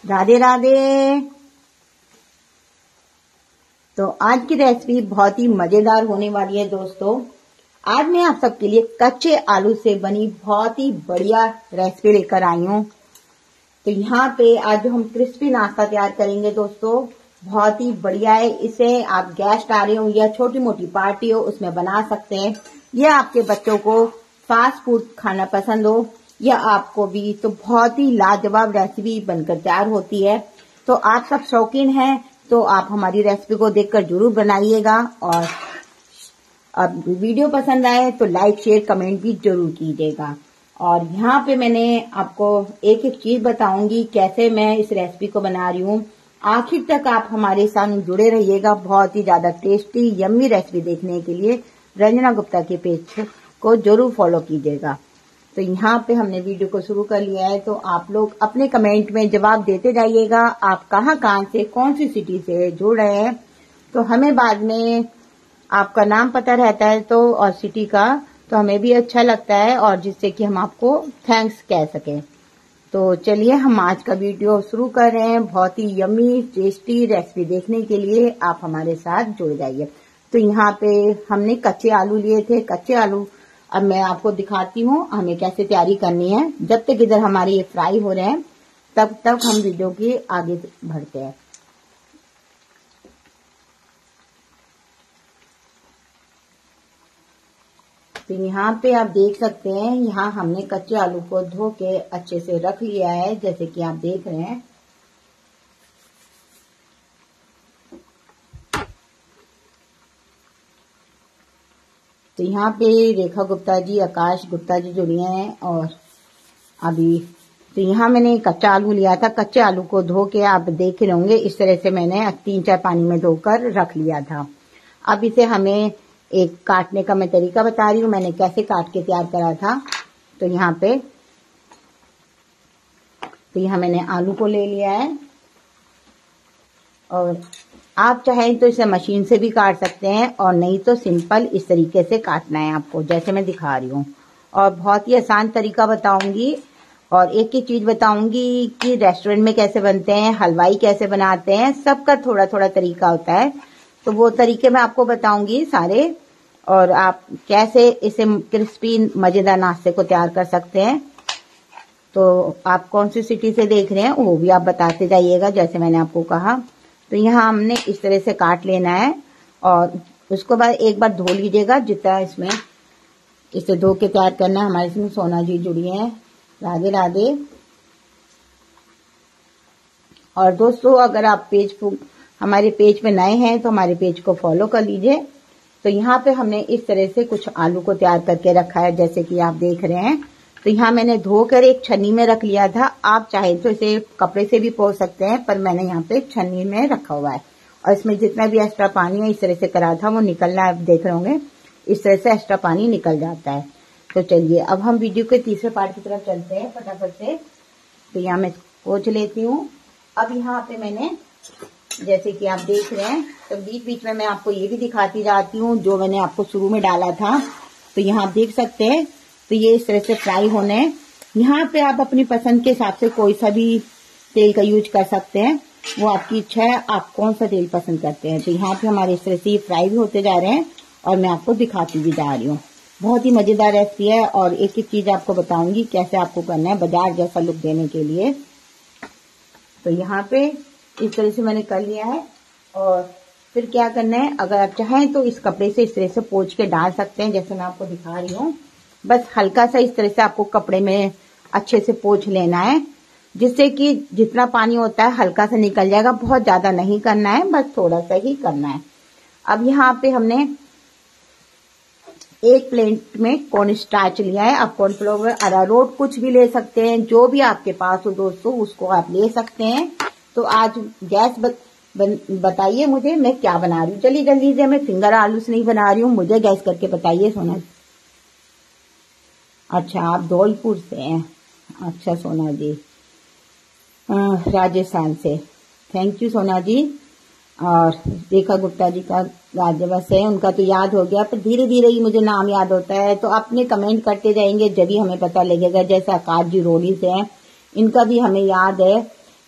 राधे राधे। तो आज की रेसिपी बहुत ही मजेदार होने वाली है दोस्तों। आज मैं आप सबके लिए कच्चे आलू से बनी बहुत ही बढ़िया रेसिपी लेकर आई हूँ। तो यहाँ पे आज जो हम क्रिस्पी नाश्ता तैयार करेंगे दोस्तों, बहुत ही बढ़िया है। इसे आप गेस्ट आ रहे हो या छोटी मोटी पार्टी हो उसमें बना सकते हैं। या आपके बच्चों को फास्ट फूड खाना पसंद हो या आपको भी, तो बहुत ही लाजवाब रेसिपी बनकर तैयार होती है। तो आप सब शौकीन हैं तो आप हमारी रेसिपी को देखकर जरूर बनाइएगा। और अब वीडियो पसंद आए तो लाइक शेयर कमेंट भी जरूर कीजिएगा। और यहाँ पे मैंने आपको एक एक चीज बताऊंगी कैसे मैं इस रेसिपी को बना रही हूँ। आखिर तक आप हमारे साथ जुड़े रहिएगा। बहुत ही ज्यादा टेस्टी यम्मी रेसिपी देखने के लिए रंजना गुप्ता के पेज को जरूर फॉलो कीजिएगा। तो यहाँ पे हमने वीडियो को शुरू कर लिया है। तो आप लोग अपने कमेंट में जवाब देते जाइएगा। आप कहाँ से कौन सी सिटी से जुड़ रहे हैं, तो हमें बाद में आपका नाम पता रहता है तो और सिटी का, तो हमें भी अच्छा लगता है और जिससे कि हम आपको थैंक्स कह सकें। तो चलिए हम आज का वीडियो शुरू कर रहे हैं। बहुत ही यम्मी टेस्टी रेसिपी देखने के लिए आप हमारे साथ जुड़ जाइए। तो यहाँ पे हमने कच्चे आलू लिए थे। कच्चे आलू अब मैं आपको दिखाती हूँ हमें कैसे तैयारी करनी है। जब तक इधर हमारे ये फ्राई हो रहे हैं तब तक हम वीडियो के आगे बढ़ते हैं। तो यहाँ पे आप देख सकते हैं, यहाँ हमने कच्चे आलू को धो के अच्छे से रख लिया है, जैसे कि आप देख रहे हैं। तो यहाँ पे रेखा गुप्ता जी, आकाश गुप्ता जी जुड़ी हैं। और अभी तो यहाँ मैंने कच्चा आलू लिया था। कच्चे आलू को धो के आप देख रहे होंगे इस तरह से मैंने 3-4 पानी में धोकर रख लिया था। अब इसे हमें एक काटने का मैं तरीका बता रही हूँ, मैंने कैसे काट के तैयार करा था। तो यहाँ पे तो यहाँ मैंने आलू को ले लिया है और आप चाहें तो इसे मशीन से भी काट सकते हैं और नहीं तो सिंपल इस तरीके से काटना है आपको, जैसे मैं दिखा रही हूँ। और बहुत ही आसान तरीका बताऊंगी और एक ही चीज बताऊंगी कि रेस्टोरेंट में कैसे बनते हैं, हलवाई कैसे बनाते हैं, सबका थोड़ा थोड़ा तरीका होता है। तो वो तरीके मैं आपको बताऊंगी सारे, और आप कैसे इसे क्रिस्पी मजेदार नाश्ते को तैयार कर सकते हैं। तो आप कौन सी सिटी से देख रहे हैं वो भी आप बताते जाइएगा, जैसे मैंने आपको कहा। तो यहाँ हमने इस तरह से काट लेना है और उसको बाद एक बार धो लीजिएगा जितना इसमें, इसे धो के तैयार करना है। हमारे इसमें सोना जी जुड़ी हैं, राधे राधे। और दोस्तों अगर आप हमारे पेज पे नए हैं तो हमारे पेज को फॉलो कर लीजिए। तो यहाँ पे हमने इस तरह से कुछ आलू को तैयार करके रखा है, जैसे कि आप देख रहे हैं। तो यहाँ मैंने धोकर एक छन्नी में रख लिया था। आप चाहे तो इसे कपड़े से भी पोंछ सकते हैं, पर मैंने यहाँ पे छन्नी में रखा हुआ है। और इसमें जितना भी एक्स्ट्रा पानी है इस तरह से करा था वो निकलना, आप देख रहे होंगे इस तरह से एक्स्ट्रा पानी निकल जाता है। तो चलिए अब हम वीडियो के तीसरे पार्ट की तरफ चलते हैं फटाफट से। तो यहाँ मैं पोंछ लेती हूँ। अब यहाँ पे मैंने, जैसे कि आप देख रहे हैं, तो बीच बीच में मैं आपको ये भी दिखाती जाती हूँ जो मैंने आपको शुरू में डाला था। तो यहाँ आप देख सकते हैं, तो ये इस तरह से फ्राई होने हैं। यहाँ पे आप अपनी पसंद के हिसाब से कोई सा भी तेल का यूज कर सकते हैं, वो आपकी इच्छा है आप कौन सा तेल पसंद करते हैं। तो यहाँ पे हमारे इस तरह से फ्राई भी होते जा रहे हैं और मैं आपको दिखाती भी जा रही हूँ। बहुत ही मजेदार रेसिपी है और एक एक चीज आपको बताऊंगी कैसे आपको करना है बाजार जैसा लुक देने के लिए। तो यहाँ पे इस तरह से मैंने कर लिया है। और फिर क्या करना है, अगर आप चाहें तो इस कपड़े से इस तरह से पोंछ के डाल सकते हैं, जैसे मैं आपको दिखा रही हूँ। बस हल्का सा इस तरह से आपको कपड़े में अच्छे से पोंछ लेना है, जिससे कि जितना पानी होता है हल्का सा निकल जाएगा। बहुत ज्यादा नहीं करना है, बस थोड़ा सा ही करना है। अब यहाँ पे हमने एक प्लेट में कॉर्न स्टार्च लिया है। आप कॉर्नफ्लोर, अरारोट कुछ भी ले सकते हैं, जो भी आपके पास हो दोस्तों उसको आप ले सकते हैं। तो आज गैस बताइए मुझे मैं क्या बना रही हूँ। चलिए जल्दी से, मैं फिंगर आलू से नहीं बना रही हूँ, मुझे गैस करके बताइए सोना। अच्छा आप धौलपुर से हैं, अच्छा सोना जी, राजस्थान से, थैंक यू सोना जी। और रेखा गुप्ता जी का राज्यवश है, उनका तो याद हो गया, पर धीरे धीरे ही मुझे नाम याद होता है। तो अपने कमेंट करते जाएंगे जब भी हमें पता लगेगा। जैसे आकाश जी रोडी से हैं, इनका भी हमें याद है।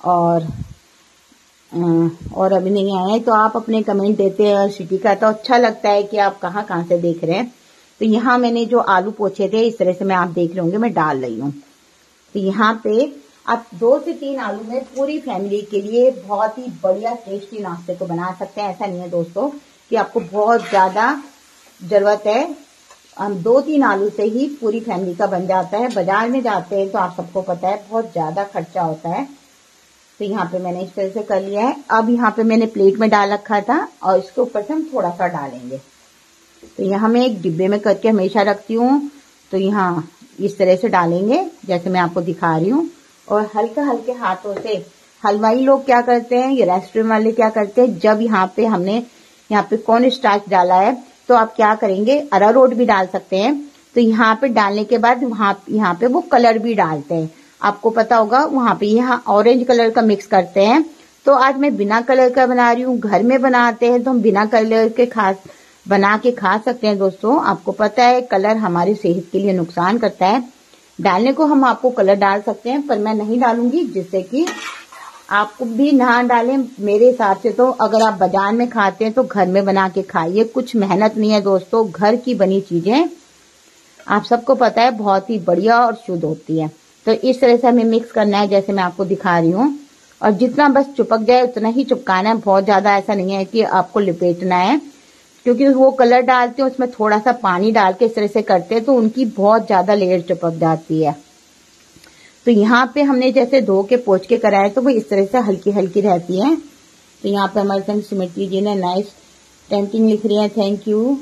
और अभी नहीं आए हैं, तो आप अपने कमेंट देते हैं सिटी का, तो अच्छा लगता है कि आप कहाँ कहाँ से देख रहे हैं। तो यहाँ मैंने जो आलू पोछे थे इस तरह से मैं आप देख रहे होंगे मैं डाल रही हूँ। तो यहाँ पे आप 2 से 3 आलू में पूरी फैमिली के लिए बहुत ही बढ़िया टेस्टी नाश्ते को बना सकते हैं। ऐसा नहीं है दोस्तों कि आपको बहुत ज्यादा जरूरत है, हम 2-3 आलू से ही पूरी फैमिली का बन जाता है। बाजार में जाते हैं तो आप सबको पता है बहुत ज्यादा खर्चा होता है। तो यहाँ पे मैंने इस तरह से कर लिया है। अब यहाँ पे मैंने प्लेट में डाल रखा था और इसके ऊपर से हम थोड़ा सा डालेंगे। तो यहाँ मैं एक डिब्बे में करके हमेशा रखती हूँ। तो यहाँ इस तरह से डालेंगे जैसे मैं आपको दिखा रही हूँ, और हल्के हल्के हाथों से। हलवाई लोग क्या करते हैं, ये रेस्टोरेंट वाले क्या करते हैं, जब यहाँ पे हमने यहाँ पे कॉर्न स्टार्च डाला है तो आप क्या करेंगे, अरारोट भी डाल सकते हैं। तो यहाँ पे डालने के बाद यहाँ पे वो कलर भी डालते हैं, आपको पता होगा वहां पे यहाँ ऑरेंज कलर का मिक्स करते हैं। तो आज मैं बिना कलर का बना रही हूँ। घर में बनाते हैं तो हम बिना कलर के बना के खा सकते हैं। दोस्तों आपको पता है कलर हमारी सेहत के लिए नुकसान करता है। डालने को हम आपको कलर डाल सकते हैं पर मैं नहीं डालूंगी, जिससे कि आपको भी ना डालें। मेरे हिसाब से तो अगर आप बाजार में खाते हैं तो घर में बना के खाइए, कुछ मेहनत नहीं है दोस्तों। घर की बनी चीजें आप सबको पता है बहुत ही बढ़िया और शुद्ध होती है। तो इस तरह से हमें मिक्स करना है जैसे मैं आपको दिखा रही हूँ, और जितना बस चिपक जाए उतना ही चिपकाना है। बहुत ज्यादा ऐसा नहीं है कि आपको लिपेटना है, क्योंकि वो कलर डालते हैं उसमें थोड़ा सा पानी डाल के इस तरह से करते हैं तो उनकी बहुत ज्यादा लेयर चिपक जाती है। तो यहाँ पे हमने जैसे धो के पोंछ के कराए तो वो इस तरह से हल्की हल्की रहती है। तो यहाँ पे हमारे संग स्मृति जी ने नाइस टेम्पिंग लिख रही है, थैंक यू।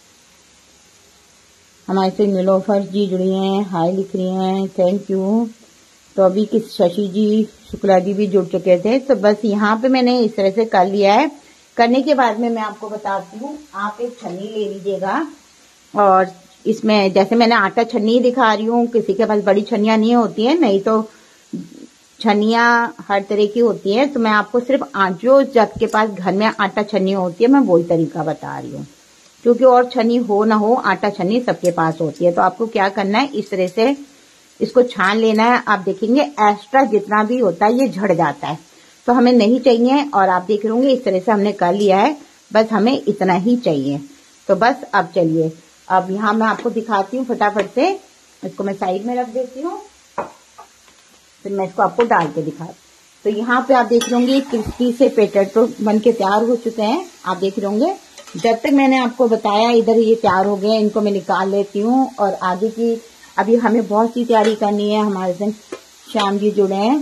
हमारे से नीलोफर जी जुड़ी हैं, हाय लिख रही हैं, थैंक यू। तो अभी किस शशि जी शुक्ला जी भी जुड़ चुके थे। तो बस यहाँ पे मैंने इस तरह से कर लिया है। करने के बाद में मैं आपको बताती हूँ, आप एक छन्नी ले लीजिएगा और इसमें जैसे मैंने आटा छन्नी दिखा रही हूँ, किसी के पास बड़ी छन्नियां नहीं होती है, नहीं तो छन्नियां हर तरह की होती है। तो मैं आपको सिर्फ जो सबके पास घर में आटा छन्नी होती है मैं वही तरीका बता रही हूँ, क्योंकि और छन्नी हो ना हो आटा छन्नी सबके पास होती है। तो आपको क्या करना है, इस तरह से इसको छान लेना है। आप देखेंगे एक्स्ट्रा जितना भी होता है ये झड़ जाता है, तो हमें नहीं चाहिए। और आप देख रहे होंगे इस तरह से हमने कर लिया है, बस हमें इतना ही चाहिए। तो बस अब चलिए, अब यहाँ मैं आपको दिखाती हूँ फटाफट से। इसको मैं साइड में रख देती हूँ, फिर मैं इसको आपको डाल के दिखाती। तो यहाँ पे आप देख रहे होंगे क्रिस्पी से पोटैटो बन के तैयार हो चुके हैं। आप देख रहे होंगे जब तक मैंने आपको बताया इधर ये तैयार हो गए, इनको मैं निकाल लेती हूँ। और आगे की अभी हमें बहुत सी तैयारी करनी है। हमारे संग श्याम जी जुड़े हैं।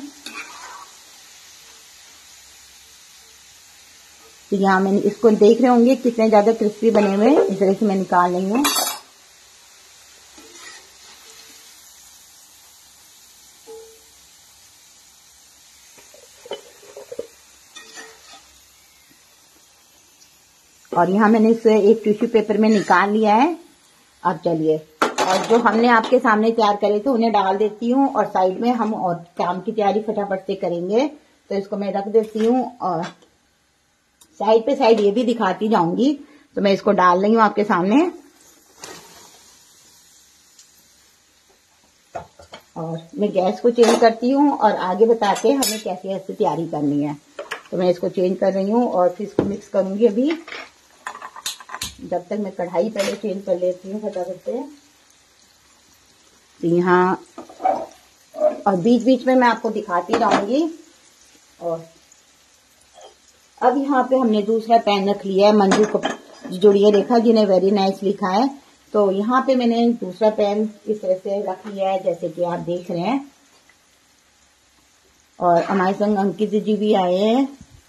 तो यहाँ मैंने इसको देख रहे होंगे कितने ज्यादा क्रिस्पी बने हुए, इस तरह से मैं निकाल रही हूँ। और यहाँ मैंने इसे एक टिश्यू पेपर में निकाल लिया है। अब चलिए, और जो हमने आपके सामने तैयार करे थे उन्हें डाल देती हूँ, और साइड में हम और काम की तैयारी फटाफट से करेंगे। तो इसको मैं रख देती हूँ और साइड पे साइड ये भी दिखाती जाऊंगी। तो मैं इसको डाल रही हूँ आपके सामने, और मैं गैस को चेंज करती हूँ और आगे बताते हैं हमें कैसे ऐसे तैयारी करनी है। तो मैं इसको चेंज कर रही हूँ और फिर इसको मिक्स करूंगी। अभी जब तक मैं कढ़ाई पहले चेंज कर लेती हूँ फटाफट से। तो यहाँ और बीच बीच में मैं आपको दिखाती रहूंगी। और अब यहाँ पे हमने दूसरा पैन रख लिया है। मंजू को जुड़िए रेखा जी ने वेरी नाइस लिखा है। तो यहाँ पे मैंने दूसरा पैन इस तरह से रख लिया है जैसे कि आप देख रहे हैं। और हमारे संग अंकित जी भी आए हैं।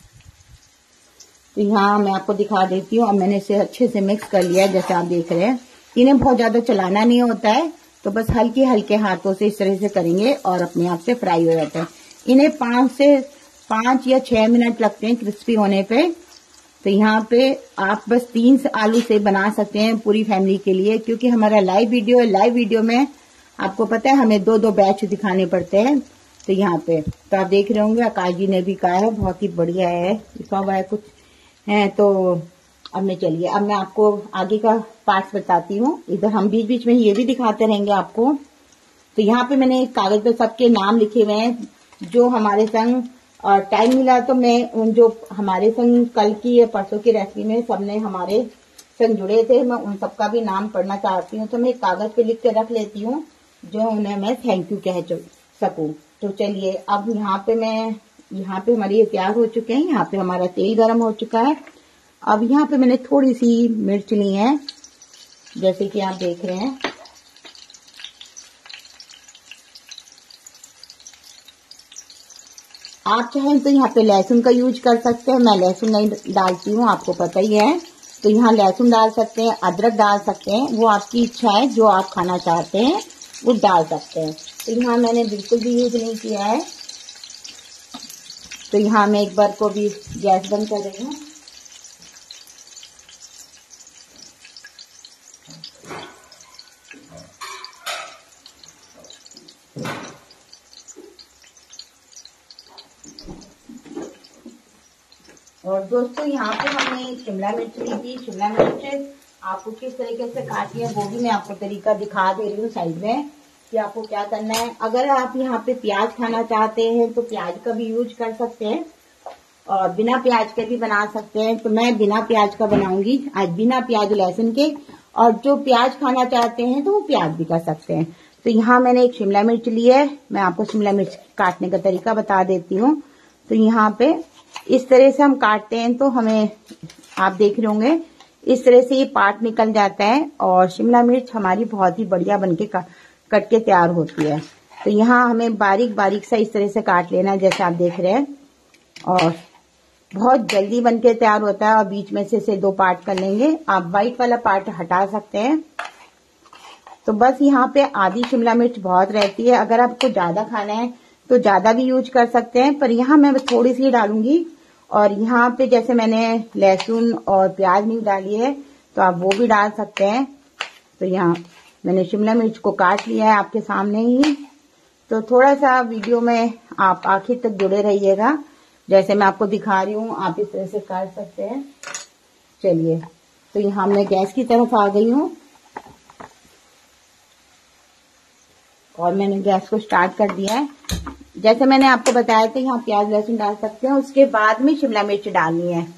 तो यहाँ मैं आपको दिखा देती हूँ। अब मैंने इसे अच्छे से मिक्स कर लिया है जैसे आप देख रहे हैं। इन्हें बहुत ज्यादा चलाना नहीं होता है, तो बस हल्के हल्के हाथों से इस तरह से करेंगे और अपने आप से फ्राई हो जाता है। इन्हें 5 या 6 मिनट लगते हैं क्रिस्पी होने पे। तो यहाँ पे आप बस 3 आलू से बना सकते हैं पूरी फैमिली के लिए, क्योंकि हमारा लाइव वीडियो है। लाइव वीडियो में आपको पता है हमें 2-2 बैच दिखाने पड़ते हैं। तो यहाँ पे तो आप देख रहे होंगे आकाश जी ने भी कहा है बहुत ही बढ़िया है, लिखा हुआ है कुछ है। तो अब मैं आपको आगे का पार्ट्स बताती हूँ। इधर हम बीच बीच में ये भी दिखाते रहेंगे आपको। तो यहाँ पे मैंने कागज पे सबके नाम लिखे हुए हैं जो हमारे संग और टाइम मिला तो मैं उन जो हमारे संग कल की या परसों की रेसिपी में सबने हमारे संग जुड़े थे, मैं उन सबका भी नाम पढ़ना चाहती हूँ, तो मैं कागज पे लिख के रख लेती हूँ जो उन्हें मैं थैंक यू कह सकूं। तो चलिए अब यहाँ पे हमारे ये तैयार हो चुके हैं। यहाँ पे हमारा तेल गर्म हो चुका है। अब यहाँ पे मैंने थोड़ी सी मिर्च ली है, जैसे कि आप देख रहे हैं। आप चाहें तो यहाँ पे लहसुन का यूज कर सकते हैं, मैं लहसुन नहीं डालती हूँ, आपको पता ही है। तो यहाँ लहसुन डाल सकते हैं, अदरक डाल सकते हैं, वो आपकी इच्छा है, जो आप खाना चाहते हैं वो डाल सकते हैं। तो यहाँ मैंने बिल्कुल भी यूज नहीं किया है। तो यहाँ मैं एक बार को भी गैस बंद कर रही हूँ। और दोस्तों यहाँ पे हमने शिमला मिर्च ली थी। शिमला मिर्च आपको किस तरीके से काटनी है वो भी मैं आपको तरीका दिखा दे रही हूँ साइड में कि आपको क्या करना है। अगर आप यहाँ पे प्याज खाना चाहते हैं तो प्याज का भी यूज कर सकते हैं और बिना प्याज के भी बना सकते हैं। तो मैं बिना प्याज का बनाऊंगी आज, बिना प्याज लहसुन के। और जो प्याज खाना चाहते हैं तो वो प्याज भी कर सकते हैं। तो यहाँ मैंने एक शिमला मिर्च ली है, मैं आपको शिमला मिर्च काटने का तरीका बता देती हूँ। तो यहाँ पे इस तरह से हम काटते हैं तो हमें, आप देख रहे होंगे, इस तरह से ये पार्ट निकल जाता है और शिमला मिर्च हमारी बहुत ही बढ़िया बनके कट के तैयार होती है। तो यहाँ हमें बारीक बारीक सा इस तरह से काट लेना है, जैसे आप देख रहे हैं। और बहुत जल्दी बनके तैयार होता है। और बीच में से इसे दो पार्ट कर लेंगे। आप व्हाइट वाला पार्ट हटा सकते हैं। तो बस यहाँ पे आधी शिमला मिर्च बहुत रहती है, अगर आपको ज्यादा खाना है तो ज्यादा भी यूज कर सकते हैं, पर यहाँ मैं थोड़ी सी डालूंगी। और यहाँ पे जैसे मैंने लहसुन और प्याज नहीं डाली है तो आप वो भी डाल सकते हैं। तो यहाँ मैंने शिमला मिर्च को काट लिया है आपके सामने ही। तो थोड़ा सा वीडियो में आप आखिर तक जुड़े रहिएगा, जैसे मैं आपको दिखा रही हूँ आप इस तरह से काट सकते हैं। चलिए, तो यहाँ मैं गैस की तरफ आ गई हूँ और मैंने गैस को स्टार्ट कर दिया है। जैसे मैंने आपको बताया था यहाँ प्याज लहसुन डाल सकते हैं, उसके बाद में शिमला मिर्च डालनी है।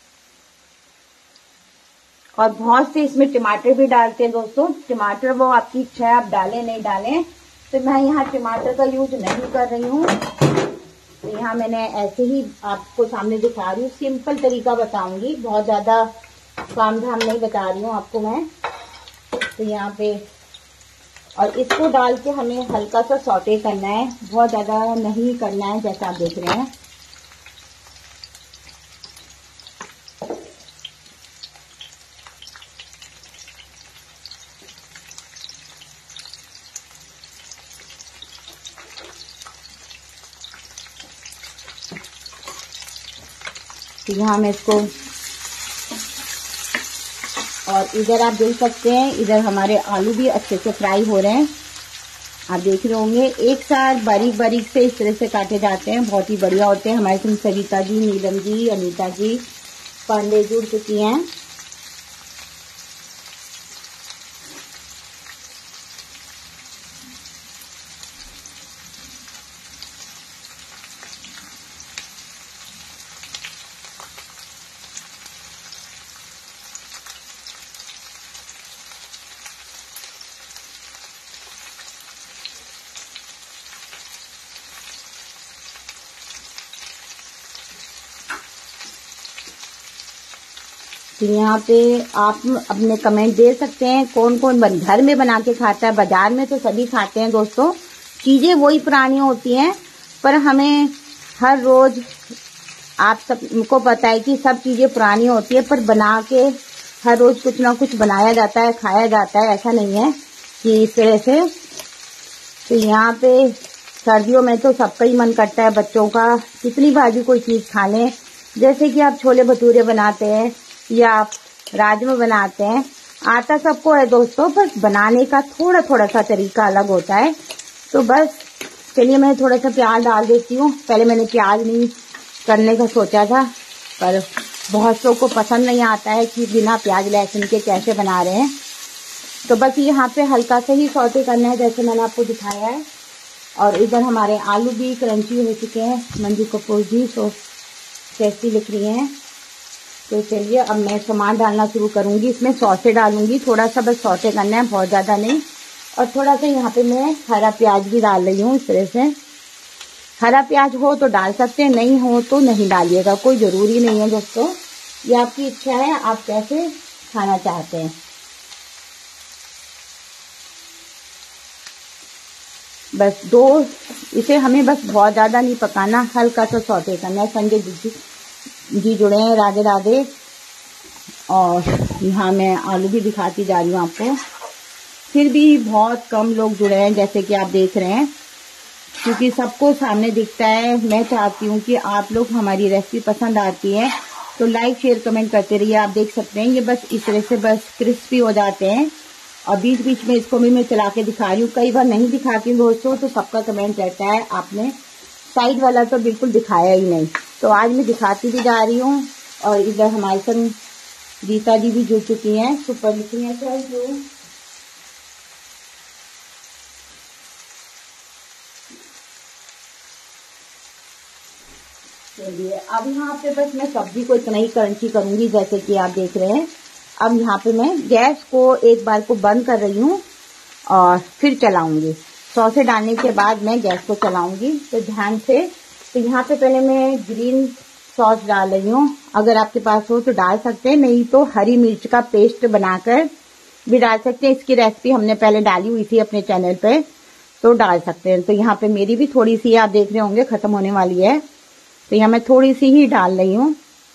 और बहुत से इसमें टमाटर भी डालते हैं दोस्तों। टमाटर वो आपकी इच्छा है, आप डालें नहीं डालें। तो मैं यहाँ टमाटर का यूज नहीं कर रही हूँ। तो यहाँ मैंने ऐसे ही आपको सामने दिखा रही हूँ, सिंपल तरीका बताऊंगी, बहुत ज्यादा काम धाम नहीं बता रही हूँ आपको मैं। तो यहाँ पे और इसको डाल के हमें हल्का सा सौटे करना है, बहुत ज्यादा नहीं करना है, जैसा आप देख रहे हैं। तो यहाँ मैं इसको, और इधर आप देख सकते हैं इधर हमारे आलू भी अच्छे से फ्राई हो रहे हैं। आप देख रहे होंगे एक साथ बारीक बारीक से इस तरह से काटे जाते हैं, बहुत ही बढ़िया होते हैं। हमारे संग सविता जी, नीलम जी, अनीता जी पांडे जुड़ चुकी हैं। तो यहाँ पे आप अपने कमेंट दे सकते हैं कौन कौन घर में बना के खाता है। बाजार में तो सभी खाते हैं दोस्तों, चीजें वही पुरानी होती हैं, पर हमें हर रोज, आप सबको पता है कि सब चीजें पुरानी होती है, पर बना के हर रोज कुछ ना कुछ बनाया जाता है, खाया जाता है। ऐसा नहीं है कि इस तरह से। तो यहाँ पे सर्दियों में तो सबका ही मन करता है बच्चों का, कितनी भाजी कोई चीज खा लें। जैसे कि आप छोले भटूरे बनाते हैं या आप राजमा बनाते हैं, आता सबको है दोस्तों, बस बनाने का थोड़ा थोड़ा सा तरीका अलग होता है। तो बस चलिए मैं थोड़ा सा प्याज डाल देती हूँ। पहले मैंने प्याज नहीं करने का सोचा था, पर बहुत लोग को पसंद नहीं आता है कि बिना प्याज लहसुन के कैसे बना रहे हैं। तो बस यहाँ पे हल्का से ही सौटे करना है, जैसे मैंने आपको दिखाया है। और इधर हमारे आलू भी क्रंची हो चुके हैं। मंजू कपूर जी सॉस टेस्टी लिख रही हैं। तो चलिए अब मैं सामान डालना शुरू करूंगी। इसमें सौसे डालूंगी, थोड़ा सा बस सौते करना है, बहुत ज़्यादा नहीं। और थोड़ा सा यहाँ पे मैं हरा प्याज भी डाल रही हूँ। इस तरह से हरा प्याज हो तो डाल सकते हैं, नहीं हो तो नहीं डालिएगा, कोई ज़रूरी नहीं है दोस्तों, ये आपकी इच्छा है, आप कैसे खाना चाहते हैं। बस इसे हमें बस बहुत ज़्यादा नहीं पकाना, हल्का सा सौते करना है। संजय जी जुड़े हैं, राधे राधे। और यहाँ मैं आलू भी दिखाती जा रही हूँ आपको। फिर भी बहुत कम लोग जुड़े हैं, जैसे कि आप देख रहे हैं, क्योंकि सबको सामने दिखता है। मैं चाहती हूँ कि आप लोग हमारी रेसिपी पसंद आती है तो लाइक शेयर कमेंट करते रहिए। आप देख सकते हैं ये बस इस तरह से बस क्रिस्पी हो जाते हैं। और बीच बीच में इसको भी मैं चला के दिखा रही हूँ। कई बार नहीं दिखाती हूँ दोस्तों, तो सबका कमेंट रहता है आपने साइड वाला तो बिल्कुल दिखाया ही नहीं। तो आज मैं दिखाती भी जा रही हूँ। और इधर हमारे संग गीता जी भी जुड़ चुकी हैं, सुपर लिख रही हैं। Thank you. चलिए अब यहाँ पे बस मैं सब्जी को इतना ही क्रंची करूंगी, जैसे कि आप देख रहे हैं। अब यहाँ पे मैं गैस को एक बार को बंद कर रही हूँ और फिर चलाऊंगी। सौसे डालने के बाद मैं गैस को चलाऊंगी, तो ध्यान से। तो यहाँ पे पहले मैं ग्रीन सॉस डाल रही हूँ, अगर आपके पास हो तो डाल सकते हैं, नहीं तो हरी मिर्च का पेस्ट बनाकर भी डाल सकते हैं। इसकी रेसिपी हमने पहले डाली हुई थी अपने चैनल पे, तो डाल सकते हैं। तो यहाँ पे मेरी भी थोड़ी सी आप देख रहे होंगे खत्म होने वाली है, तो यहाँ मैं थोड़ी सी ही डाल रही हूँ।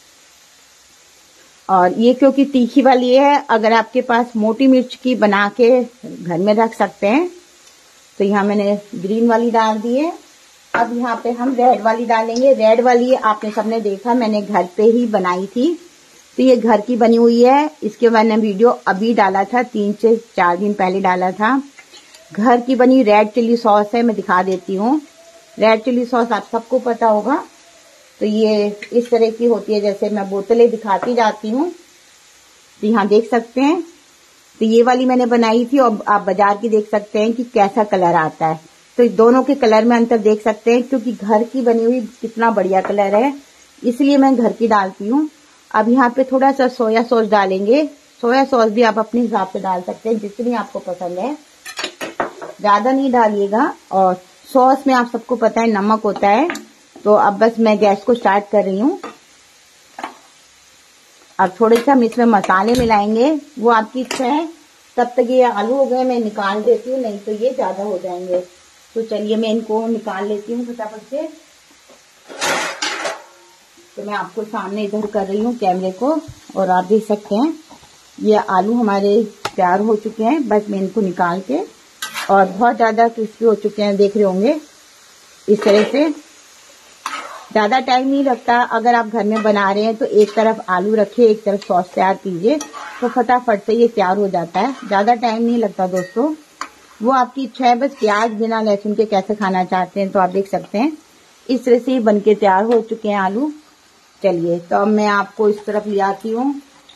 और ये क्योंकि तीखी वाली है, अगर आपके पास मोटी मिर्च की बना के घर में रख सकते हैं। तो यहाँ मैंने ग्रीन वाली डाल दी है। अब यहाँ पे हम रेड वाली डालेंगे। रेड वाली आपने सबने देखा, मैंने घर पे ही बनाई थी, तो ये घर की बनी हुई है। इसके मैंने वीडियो अभी डाला था, 3 से 4 दिन पहले डाला था। घर की बनी रेड चिली सॉस है, मैं दिखा देती हूँ। रेड चिली सॉस आप सबको पता होगा, तो ये इस तरह की होती है, जैसे मैं बोतलें दिखाती जाती हूँ। तो यहाँ देख सकते हैं, तो ये वाली मैंने बनाई थी, और आप बाजार की देख सकते हैं कि कैसा कलर आता है। तो दोनों के कलर में अंतर देख सकते हैं, क्योंकि घर की बनी हुई कितना बढ़िया कलर है, इसलिए मैं घर की डालती हूँ। अब यहाँ पे थोड़ा सा सोया सॉस डालेंगे। सोया सॉस भी आप अपने हिसाब से डाल सकते हैं, जितनी आपको पसंद है, ज्यादा नहीं डालिएगा। और सॉस में आप सबको पता है नमक होता है। तो अब बस मैं गैस को स्टार्ट कर रही हूँ। अब थोड़े से हम इसमें मसाले मिलाएंगे, वो आपकी इच्छा है। तब तक ये आलू हो गए, मैं निकाल देती हूँ, नहीं तो ये ज्यादा हो जाएंगे। तो चलिए मैं इनको निकाल लेती हूँ फटाफट से। तो मैं आपको सामने इधर कर रही हूँ कैमरे को, और आप देख सकते हैं ये आलू हमारे तैयार हो चुके हैं। बस मैं इनको निकाल के, और बहुत ज्यादा क्रिस्पी हो चुके हैं, देख रहे होंगे इस तरह से। ज्यादा टाइम नहीं लगता, अगर आप घर में बना रहे हैं तो एक तरफ आलू रखिए, एक तरफ सॉस तैयार कीजिए, तो फटाफट से ये तैयार हो जाता है। ज्यादा टाइम नहीं लगता दोस्तों, वो आपकी इच्छा है। बस प्याज बिना लहसुन के कैसे खाना चाहते हैं, तो आप देख सकते हैं इस तरह से बन के तैयार हो चुके हैं आलू। चलिए तो अब मैं आपको इस तरफ ले आती हूँ।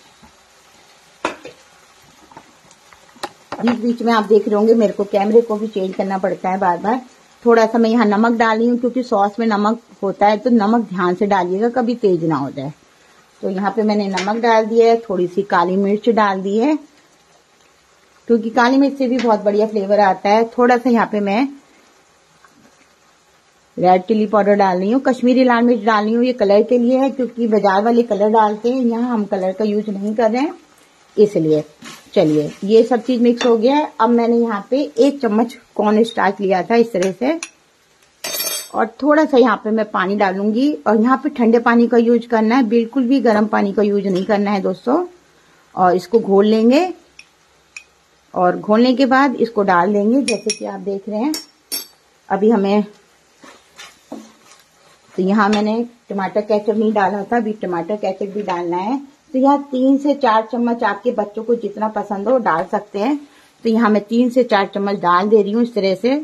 बीच बीच में आप देख रहे होंगे मेरे को कैमरे को भी चेंज करना पड़ता है बार बार। थोड़ा सा मैं यहाँ नमक डाल रही हूँ, क्योंकि सॉस में नमक होता है, तो नमक ध्यान से डालिएगा, कभी तेज ना हो जाए। तो यहाँ पे मैंने नमक डाल दिया है, थोड़ी सी काली मिर्च डाल दी है, क्योंकि काली मिर्च से भी बहुत बढ़िया फ्लेवर आता है। थोड़ा सा यहाँ पे मैं रेड चिली पाउडर डाल रही हूँ, कश्मीरी लाल मिर्च डाल रही हूँ, ये कलर के लिए है, क्योंकि बाजार वाले कलर डालते हैं, यहाँ हम कलर का यूज नहीं कर रहे हैं, इसलिए। चलिए ये सब चीज मिक्स हो गया है। अब मैंने यहाँ पे 1 चम्मच कॉर्न स्टार्च लिया था इस तरह से, और थोड़ा सा यहाँ पे मैं पानी डालूंगी। और यहाँ पे ठंडे पानी का यूज करना है, बिल्कुल भी गर्म पानी का यूज नहीं करना है दोस्तों। और इसको घोल लेंगे, और घोलने के बाद इसको डाल देंगे, जैसे कि आप देख रहे हैं। अभी हमें, तो यहाँ मैंने टमाटर केचप नहीं डाला था, अभी टमाटर केचप भी डालना है। तो यहाँ 3 से 4 चम्मच आपके बच्चों को जितना पसंद हो डाल सकते हैं। तो यहाँ मैं 3 से 4 चम्मच डाल दे रही हूँ इस तरह से।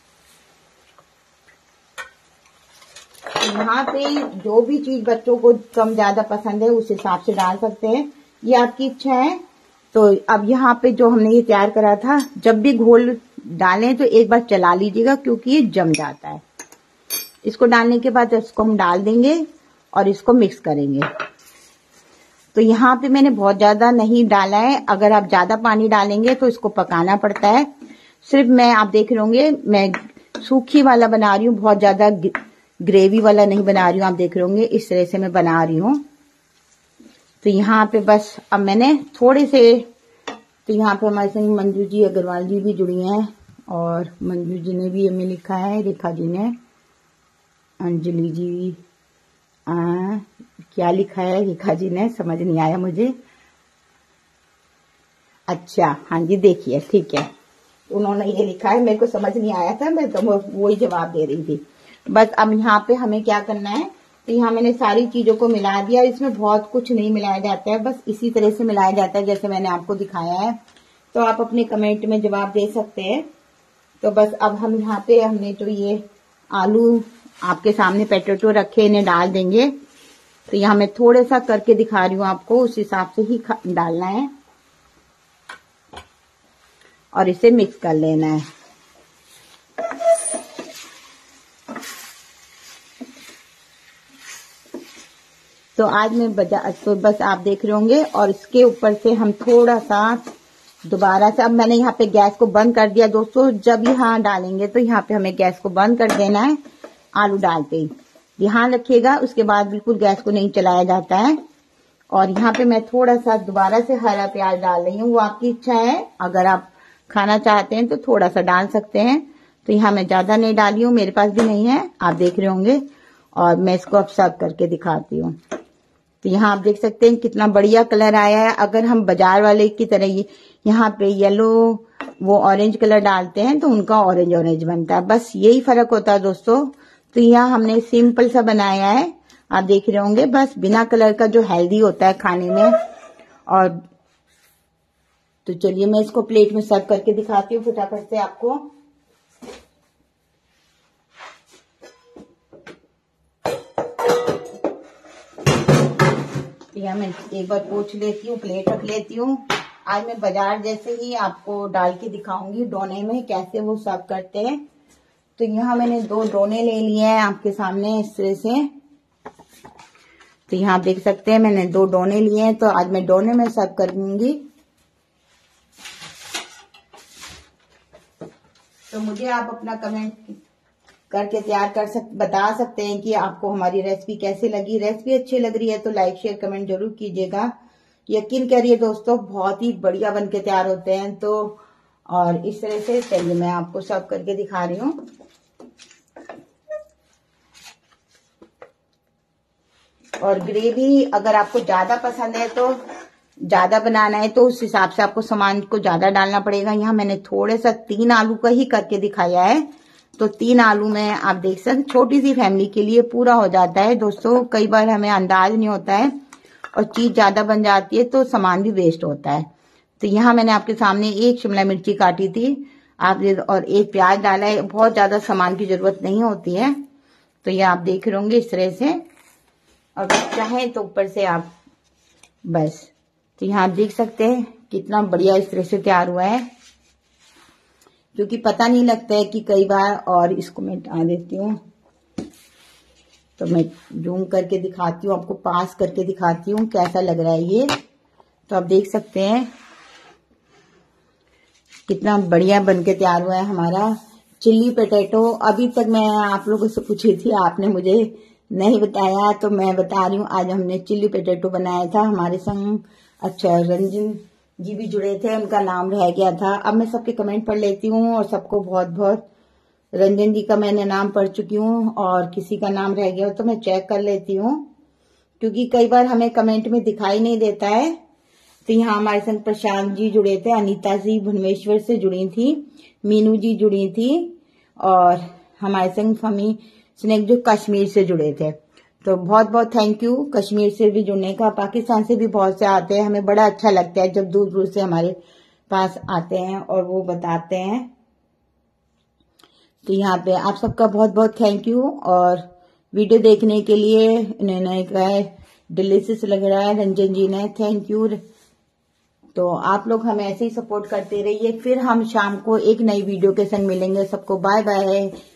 यहाँ पे जो भी चीज बच्चों को कम ज्यादा पसंद है उस हिसाब से डाल सकते हैं, ये आपकी इच्छा है। तो अब यहाँ पे जो हमने ये तैयार करा था, जब भी घोल डालें तो एक बार चला लीजिएगा क्योंकि ये जम जाता है। इसको डालने के बाद इसको हम डाल देंगे और इसको मिक्स करेंगे। तो यहाँ पे मैंने बहुत ज्यादा नहीं डाला है, अगर आप ज्यादा पानी डालेंगे तो इसको पकाना पड़ता है। सिर्फ आप देख रहे होंगे मैं सूखी वाला बना रही हूँ, बहुत ज्यादा ग्रेवी वाला नहीं बना रही हूँ। आप देख रहे होंगे इस तरह से मैं बना रही हूँ। तो यहाँ पे बस अब मैंने थोड़े से, तो यहाँ पे हमारे संग मंजू जी अग्रवाल जी भी जुड़ी हैं और मंजू जी ने भी हमें लिखा है, रेखा जी ने, अंजलि जी क्या लिखा है रेखा जी ने, समझ नहीं आया मुझे। अच्छा हाँ जी देखिए ठीक है, उन्होंने ये लिखा है, मेरे को समझ नहीं आया था, मैं तो वही जवाब दे रही थी। बस अब यहाँ पे हमें क्या करना है, तो यहाँ मैंने सारी चीजों को मिला दिया। इसमें बहुत कुछ नहीं मिलाया जाता है, बस इसी तरह से मिलाया जाता है जैसे मैंने आपको दिखाया है। तो आप अपने कमेंट में जवाब दे सकते हैं। तो बस अब हम यहाँ पे हमने जो ये आलू आपके सामने पोटैटो रखे इन्हें डाल देंगे। तो यहाँ मैं थोड़ा सा करके दिखा रही हूँ आपको, उस हिसाब से ही डालना है और इसे मिक्स कर लेना है। तो आज मैं तो बस आप देख रहे होंगे और इसके ऊपर से हम थोड़ा सा दोबारा से, अब मैंने यहाँ पे गैस को बंद कर दिया दोस्तों। जब यहाँ डालेंगे तो यहाँ पे हमें गैस को बंद कर देना है आलू डालते ही, ध्यान रखिएगा। उसके बाद बिल्कुल गैस को नहीं चलाया जाता है। और यहाँ पे मैं थोड़ा सा दोबारा से हरा प्याज डाल रही हूँ, वो आपकी इच्छा है, अगर आप खाना चाहते हैं तो थोड़ा सा डाल सकते हैं। तो यहाँ मैं ज्यादा नहीं डाली हूँ, मेरे पास भी नहीं है, आप देख रहे होंगे। और मैं इसको अब सर्व करके दिखाती हूँ। तो यहाँ आप देख सकते हैं कितना बढ़िया कलर आया है। अगर हम बाजार वाले की तरह यहाँ पे येलो वो ऑरेंज कलर डालते हैं तो उनका ऑरेंज ऑरेंज बनता है, बस यही फर्क होता है दोस्तों। तो यहाँ हमने सिंपल सा बनाया है, आप देख रहे होंगे, बस बिना कलर का, जो हेल्दी होता है खाने में। और तो चलिए मैं इसको प्लेट में सर्व करके दिखाती हूँ फटाफट से आपको। यहाँ मैं एक बार पोंछ लेती हूँ, प्लेट रख लेती हूँ। आज मैं बाजार जैसे ही आपको डाल के दिखाऊंगी डोने में कैसे वो सर्व करते हैं। तो यहाँ मैंने 2 डोने ले लिए हैं आपके सामने इस तरह से। तो यहाँ आप देख सकते हैं मैंने 2 डोने लिए हैं। तो आज मैं डोने में सर्व करूंगी। तो मुझे आप अपना कमेंट करके बता सकते हैं कि आपको हमारी रेसिपी कैसे लगी। रेसिपी अच्छी लग रही है तो लाइक शेयर कमेंट जरूर कीजिएगा। यकीन करिए दोस्तों बहुत ही बढ़िया बन के तैयार होते हैं। तो और इस तरह से चलिए मैं आपको सर्व करके दिखा रही हूँ। और ग्रेवी अगर आपको ज्यादा पसंद है तो ज्यादा बनाना है तो उस हिसाब से आपको सामान को ज्यादा डालना पड़ेगा। यहाँ मैंने थोड़े सा 3 आलू का ही करके दिखाया है। तो 3 आलू में आप देख सकते, छोटी सी फैमिली के लिए पूरा हो जाता है दोस्तों। कई बार हमें अंदाज नहीं होता है और चीज ज्यादा बन जाती है तो सामान भी वेस्ट होता है। तो यहाँ मैंने आपके सामने 1 शिमला मिर्ची काटी थी आप और 1 प्याज डाला है। बहुत ज्यादा सामान की जरूरत नहीं होती है। तो ये आप देख रहे होंगे इस तरह से। और चाहे तो ऊपर से आप बस, तो यहाँ आप देख सकते हैं कितना बढ़िया इस तरह से तैयार हुआ है, क्योंकि पता नहीं लगता है कि कई बार। और इसको मैं हटा देती हूँ। तो मैं जूम करके दिखाती हूँ आपको, पास करके दिखाती हूँ कैसा लग रहा है ये। तो आप देख सकते हैं कितना बढ़िया बनके तैयार हुआ है हमारा चिल्ली पोटैटो। अभी तक मैं आप लोगों से पूछी थी, आपने मुझे नहीं बताया, तो मैं बता रही हूँ। आज हमने चिल्ली पोटैटो बनाया था हमारे संग। अच्छा रंजन जी भी जुड़े थे, उनका नाम रह गया था। अब मैं सबके कमेंट पढ़ लेती हूँ और सबको बहुत बहुत, रंजन जी का मैंने नाम पढ़ चुकी हूँ और किसी का नाम रह गया तो मैं चेक कर लेती हूँ, क्योंकि कई बार हमें कमेंट में दिखाई नहीं देता है। तो यहाँ हमारे संग प्रशांत जी जुड़े थे, अनीता जी भुवनेश्वर से जुड़ी थी, मीनू जी जुड़ी थी और हमारे संग फमी स्नेक जो कश्मीर से जुड़े थे। तो बहुत बहुत थैंक यू कश्मीर से भी जुड़ने का। पाकिस्तान से भी बहुत से आते हैं, हमें बड़ा अच्छा लगता है जब दूर दूर से हमारे पास आते हैं और वो बताते हैं। तो यहाँ पे आप सबका बहुत बहुत थैंक यू। और वीडियो देखने के लिए इन्होंने कहा डिलीशियस लग रहा है रंजन जी ने, थैंक यू तो आप लोग हमें ऐसे ही सपोर्ट करते रहिए। फिर हम शाम को एक नई वीडियो के संग मिलेंगे। सबको बाय बाय।